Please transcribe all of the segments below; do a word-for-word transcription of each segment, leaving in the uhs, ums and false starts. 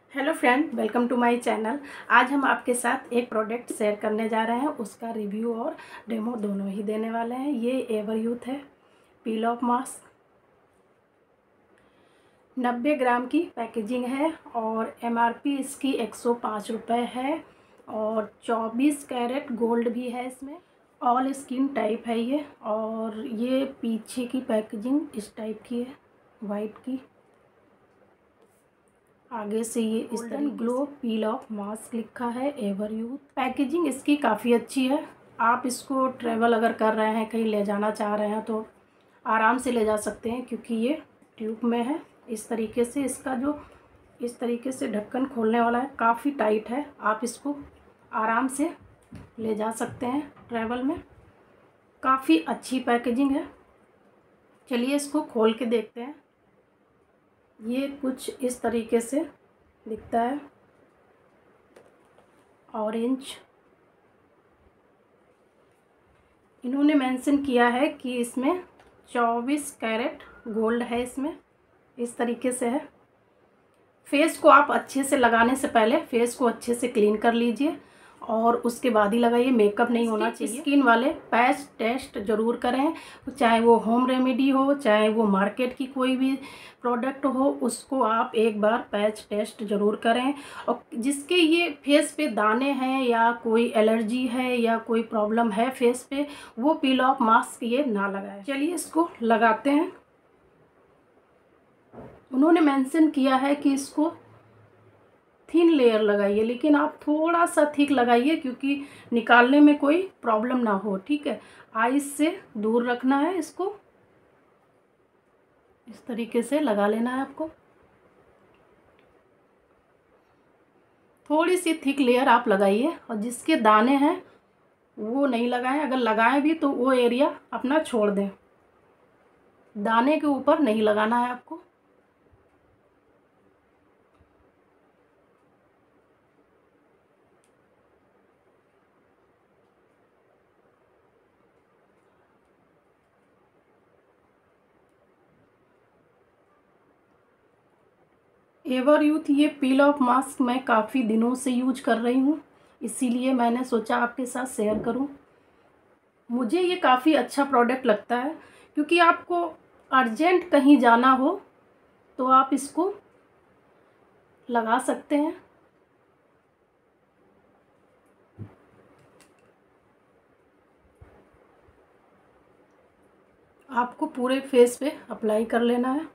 Hello friend, welcome to my channel. आज हम आपके साथ एक प्रोडक्ट शेयर करने जा रहे हैं। उसका रिव्यू और डेमो दोनों ही देने वाले हैं। ये एवर यूथ है पील ऑफ मास्क। नब्बे ग्राम की पैकेजिंग है और एमआरपी इसकी एक सौ पाँच रुपये है और चौबीस कैरेट गोल्ड भी है इसमें। ऑल स्किन टाइप है ये। और ये पीछे की पैकेजिंग इस टाइप की है, वाइट की। आगे से ये इस तरह ग्लो पील ऑफ मास्क लिखा है एवर यूथ। पैकेजिंग इसकी काफ़ी अच्छी है। आप इसको ट्रैवल अगर कर रहे हैं, कहीं ले जाना चाह रहे हैं तो आराम से ले जा सकते हैं, क्योंकि ये ट्यूब में है। इस तरीके से इसका जो इस तरीके से ढक्कन खोलने वाला है, काफ़ी टाइट है। आप इसको आराम से ले जा सकते हैं ट्रैवल में। काफ़ी अच्छी पैकेजिंग है। चलिए इसको खोल के देखते हैं। ये कुछ इस तरीके से दिखता है, ऑरेंज। इन्होंने मेंशन किया है कि इसमें चौबीस कैरेट गोल्ड है। इसमें इस तरीके से है। फेस को आप अच्छे से लगाने से पहले फेस को अच्छे से क्लीन कर लीजिए और उसके बाद ही लगाइए। मेकअप नहीं होना चाहिए। स्किन वाले पैच टेस्ट ज़रूर करें, चाहे वो होम रेमेडी हो, चाहे वो मार्केट की कोई भी प्रोडक्ट हो, उसको आप एक बार पैच टेस्ट ज़रूर करें। और जिसके ये फेस पे दाने हैं या कोई एलर्जी है या कोई प्रॉब्लम है फेस पे, वो पील ऑफ मास्क ये ना लगाए। चलिए इसको लगाते हैं। उन्होंने मेंशन किया है कि इसको थिन लेयर लगाइए, लेकिन आप थोड़ा सा थिक लगाइए, क्योंकि निकालने में कोई प्रॉब्लम ना हो। ठीक है, आइस से दूर रखना है इसको। इस तरीके से लगा लेना है आपको। थोड़ी सी थिक लेयर आप लगाइए और जिसके दाने हैं वो नहीं लगाएं। अगर लगाएं भी तो वो एरिया अपना छोड़ दें। दाने के ऊपर नहीं लगाना है आपको। एवर यूथ ये पील ऑफ मास्क मैं काफ़ी दिनों से यूज कर रही हूँ, इसीलिए मैंने सोचा आपके साथ शेयर करूँ। मुझे ये काफ़ी अच्छा प्रोडक्ट लगता है, क्योंकि आपको अर्जेंट कहीं जाना हो तो आप इसको लगा सकते हैं। आपको पूरे फेस पे अप्लाई कर लेना है।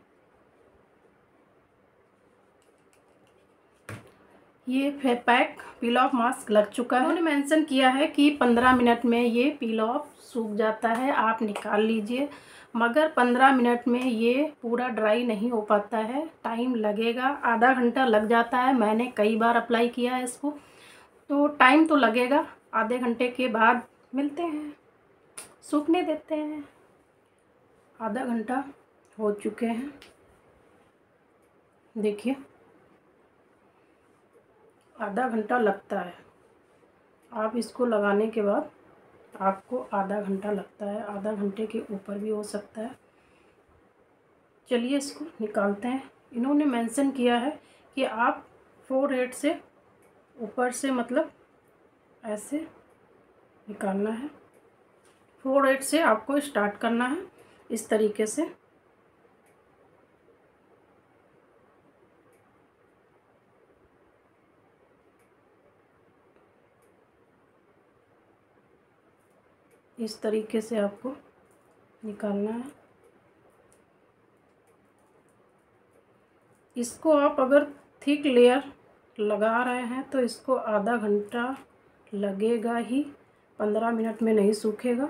ये पैक पील ऑफ मास्क लग चुका है। उन्होंने मेंशन किया है कि पंद्रह मिनट में ये पील ऑफ सूख जाता है, आप निकाल लीजिए। मगर पंद्रह मिनट में ये पूरा ड्राई नहीं हो पाता है, टाइम लगेगा। आधा घंटा लग जाता है। मैंने कई बार अप्लाई किया है इसको, तो टाइम तो लगेगा। आधे घंटे के बाद मिलते हैं, सूखने देते हैं। आधा घंटा हो चुके हैं, देखिए आधा घंटा लगता है। आप इसको लगाने के बाद आपको आधा घंटा लगता है, आधा घंटे के ऊपर भी हो सकता है। चलिए इसको निकालते हैं। इन्होंने मेंशन किया है कि आप फोर हेड से ऊपर से, मतलब ऐसे निकालना है। फोर हेड से आपको स्टार्ट करना है, इस तरीके से। इस तरीके से आपको निकालना है। इसको आप अगर थिक लेयर लगा रहे हैं तो इसको आधा घंटा लगेगा ही, पंद्रह मिनट में नहीं सूखेगा।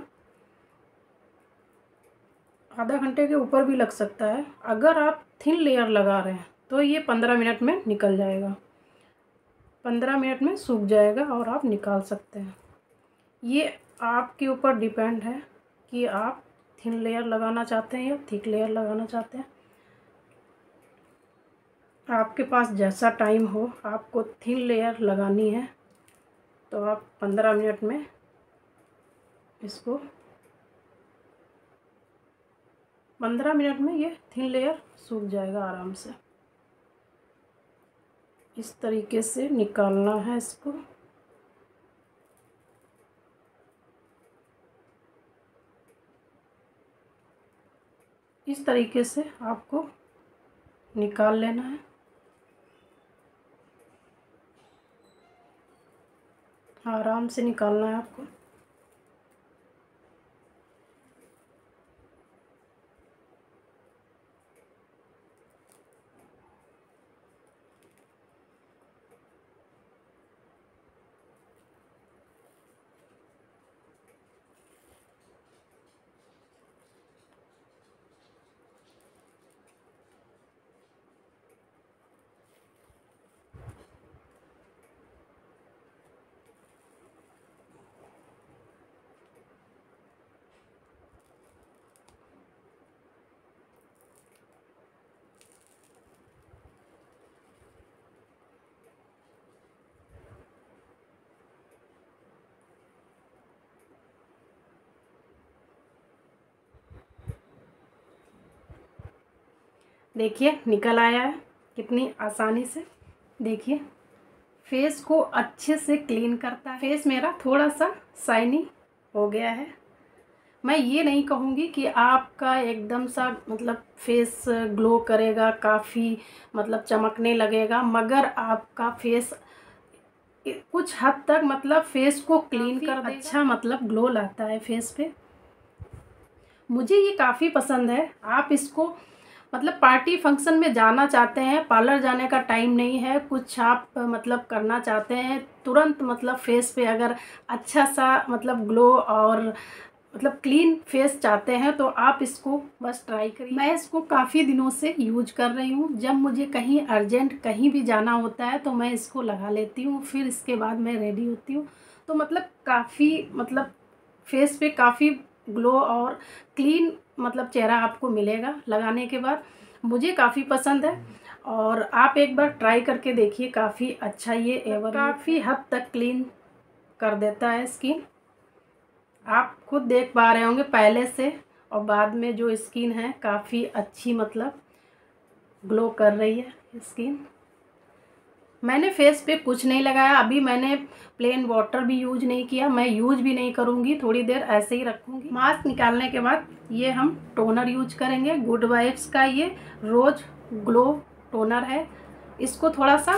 आधा घंटे के ऊपर भी लग सकता है। अगर आप थिन लेयर लगा रहे हैं तो ये पंद्रह मिनट में निकल जाएगा, पंद्रह मिनट में सूख जाएगा और आप निकाल सकते हैं। ये आपके ऊपर डिपेंड है कि आप थिन लेयर लगाना चाहते हैं या थिक लेयर लगाना चाहते हैं। आपके पास जैसा टाइम हो, आपको थिन लेयर लगानी है तो आप पंद्रह मिनट में इसको पंद्रह मिनट में ये थिन लेयर सूख जाएगा आराम से। इस तरीके से निकालना है इसको। इस तरीके से आपको निकाल लेना है। आराम से निकालना है आपको। देखिए निकल आया है कितनी आसानी से। देखिए फेस को अच्छे से क्लीन करता है। फेस मेरा थोड़ा सा शाइनी हो गया है। मैं ये नहीं कहूँगी कि आपका एकदम सा मतलब फेस ग्लो करेगा, काफ़ी मतलब चमकने लगेगा, मगर आपका फेस कुछ हद तक मतलब फेस को क्लीन कर देगा। अच्छा मतलब ग्लो लाता है फेस पे। मुझे ये काफ़ी पसंद है। आप इसको मतलब पार्टी फंक्शन में जाना चाहते हैं, पार्लर जाने का टाइम नहीं है, कुछ आप मतलब करना चाहते हैं तुरंत, मतलब फेस पे अगर अच्छा सा मतलब ग्लो और मतलब क्लीन फेस चाहते हैं तो आप इसको बस ट्राई करिए। मैं इसको काफ़ी दिनों से यूज कर रही हूँ। जब मुझे कहीं अर्जेंट कहीं भी जाना होता है तो मैं इसको लगा लेती हूँ, फिर इसके बाद मैं रेडी होती हूँ। तो मतलब काफ़ी मतलब फेस पे काफ़ी ग्लो और क्लीन मतलब चेहरा आपको मिलेगा लगाने के बाद। मुझे काफ़ी पसंद है और आप एक बार ट्राई करके देखिए। काफ़ी अच्छा ये एवर काफ़ी हद तक क्लीन कर देता है स्किन। आप खुद देख पा रहे होंगे पहले से और बाद में जो स्किन है काफ़ी अच्छी मतलब ग्लो कर रही है स्किन। मैंने फेस पे कुछ नहीं लगाया अभी। मैंने प्लेन वाटर भी यूज नहीं किया, मैं यूज भी नहीं करूँगी, थोड़ी देर ऐसे ही रखूँगी। मास्क निकालने के बाद ये हम टोनर यूज करेंगे। गुड वाइब्स का ये रोज ग्लो टोनर है। इसको थोड़ा सा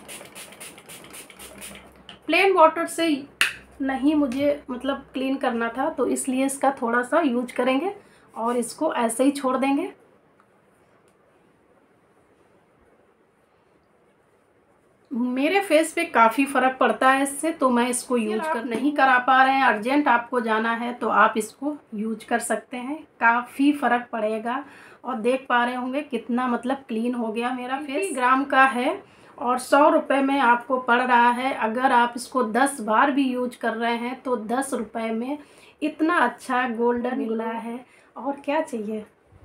प्लेन वाटर से नहीं मुझे मतलब क्लीन करना था, तो इसलिए इसका थोड़ा सा यूज करेंगे और इसको ऐसे ही छोड़ देंगे। मेरे फेस पे काफ़ी फ़र्क पड़ता है इससे, तो मैं इसको यूज कर नहीं करा पा रहे हैं, अर्जेंट आपको जाना है तो आप इसको यूज कर सकते हैं। काफ़ी फ़र्क पड़ेगा और देख पा रहे होंगे कितना मतलब क्लीन हो गया मेरा फेस। ग्राम का है और सौ रुपये में आपको पड़ रहा है। अगर आप इसको दस बार भी यूज कर रहे हैं तो दस रुपये में इतना अच्छा गोल्डन मिला है। और क्या चाहिए,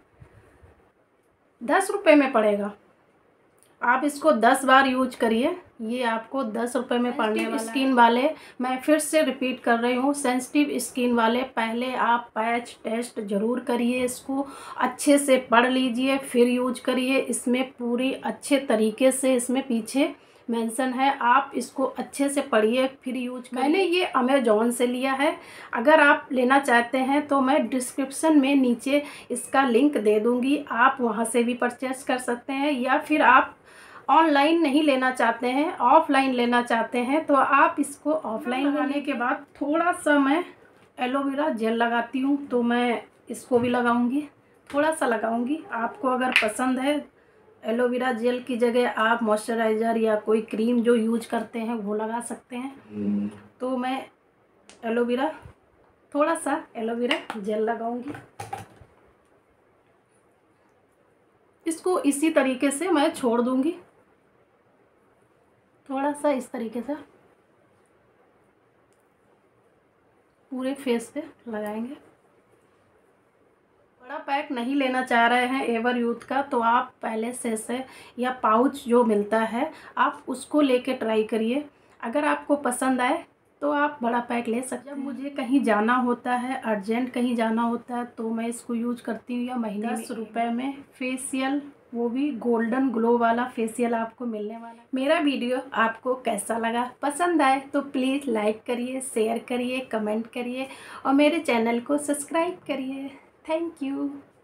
दस रुपये में पड़ेगा। आप इसको दस बार यूज करिए, ये आपको दस रुपये में पड़ने वाला। स्किन वाले, मैं फिर से रिपीट कर रही हूँ, सेंसिटिव स्किन वाले पहले आप पैच टेस्ट ज़रूर करिए, इसको अच्छे से पढ़ लीजिए फिर यूज करिए। इसमें पूरी अच्छे तरीके से इसमें पीछे मेंशन है, आप इसको अच्छे से पढ़िए फिर यूज करिए। मैंने ये अमेजोन से लिया है। अगर आप लेना चाहते हैं तो मैं डिस्क्रिप्शन में नीचे इसका लिंक दे दूँगी, आप वहाँ से भी परचेस कर सकते हैं। या फिर आप ऑनलाइन नहीं लेना चाहते हैं, ऑफलाइन लेना चाहते हैं तो आप इसको ऑफलाइन लगाने के बाद थोड़ा सा मैं एलोवेरा जेल लगाती हूँ, तो मैं इसको भी लगाऊंगी, थोड़ा सा लगाऊंगी। आपको अगर पसंद है एलोवेरा जेल की जगह आप मॉइस्चराइज़र या कोई क्रीम जो यूज करते हैं वो लगा सकते हैं। तो मैं एलोवेरा थोड़ा सा एलोवेरा जेल लगाऊंगी। इसको इसी तरीके से मैं छोड़ दूंगी, थोड़ा सा इस तरीके से पूरे फेस पे लगाएंगे। बड़ा पैक नहीं लेना चाह रहे हैं एवर यूथ का तो आप पहले से से या पाउच जो मिलता है आप उसको लेके ट्राई करिए। अगर आपको पसंद आए तो आप बड़ा पैक ले सकते हैं। जब मुझे कहीं जाना होता है, अर्जेंट कहीं जाना होता है तो मैं इसको यूज करती हूँ। या महीने दस रुपये में फेशियल वो भी गोल्डन ग्लो वाला फेशियल आपको मिलने वाला है। मेरा वीडियो आपको कैसा लगा, पसंद आए तो प्लीज़ लाइक करिए, शेयर करिए, कमेंट करिए और मेरे चैनल को सब्सक्राइब करिए। Thank you.